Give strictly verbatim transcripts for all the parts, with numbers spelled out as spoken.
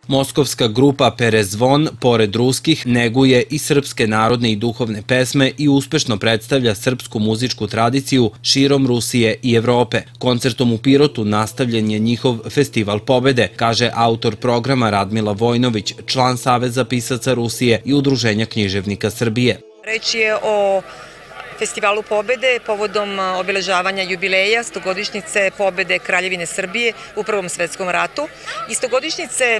Moskovska grupa Perezvon, pored ruskih, neguje i srpske narodne i duhovne pesme i uspešno predstavlja srpsku muzičku tradiciju širom Rusije i Evrope. Koncertom u Pirotu nastavljen je njihov Festival pobede, kaže autor programa Radmila Vojnović, član Saveza pisaca Rusije i Udruženja književnika Srbije. Reč je o Festivalu pobede povodom obeležavanja jubileja stogodišnjice pobede Kraljevine Srbije u Prvom svetskom ratu i stogodišnjice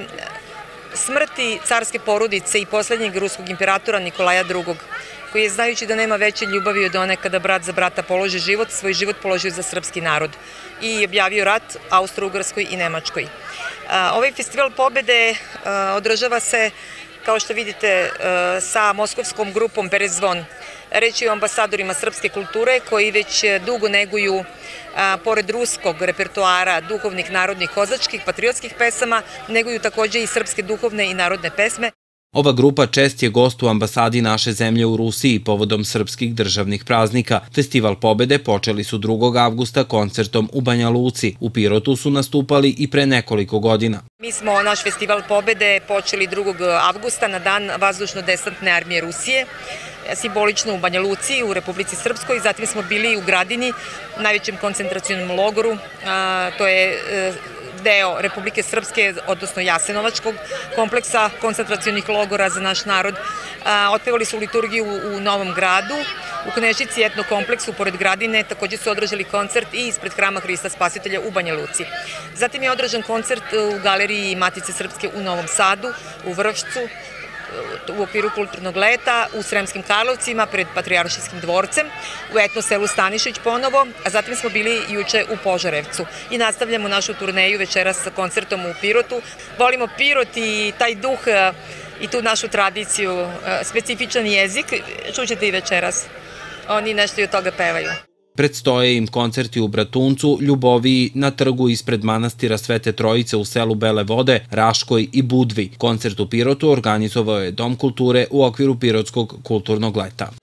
smrti carske porodice i poslednjeg ruskog imperatora Nikolaja drugog, koji je, znajući da nema veće ljubavi od one kada brat za brata položi život, svoj život položio za srpski narod i objavio rat Austro-Ugarskoj i Nemačkoj. Ovaj Festival pobede održava se, kao što vidite, sa moskovskom grupom Perezvon. Reč je o ambasadorima srpske kulture koji već dugo neguju, pored ruskog repertoara duhovnih, narodnih, kozačkih, patriotskih pesama, neguju takođe i srpske duhovne i narodne pesme. Ova grupa čest je gost u ambasadi naše zemlje u Rusiji povodom srpskih državnih praznika. Festival pobede počeli su drugog avgusta koncertom u Banja Luci. U Pirotu su nastupali i pre nekoliko godina. Mi smo naš Festival pobede počeli drugog avgusta na dan vazdušno-desantne armije Rusije, simbolično u Banja Luci, u Republici Srpskoj. Zatim smo bili u Gradini, najvećem koncentracionom logoru, to je deo Republike Srpske, odnosno Jasenovačkog kompleksa koncentracionih logora za naš narod. Otpevali su liturgiju u Novom Gradu, u Knežici etno kompleksu pored Gradine, takođe su održali koncert i ispred Hrama Hrista Spasitelja u Banja Luci. Zatim je održan koncert u Galeriji Matice Srpske u Novom Sadu, u Vršcu, u okviru kulturnog leta, u Sremskim Karlovcima, pred Patrijaršijskim dvorcem, u etno selu Stanišić ponovo, a zatim smo bili juče u Požarevcu. I nastavljamo našu turneju večeras sa koncertom u Pirotu. Volimo Pirot i taj duh i tu našu tradiciju, specifičan jezik, čućete i večeras. Oni nešto i od toga pevaju. Predstoje im koncerti u Bratuncu, Ljuboviji, na trgu ispred manastira Svete Trojice u selu Bele Vode, Raškoj i Budvi. Koncert u Pirotu organizovao je Dom kulture u okviru Pirotskog kulturnog leta.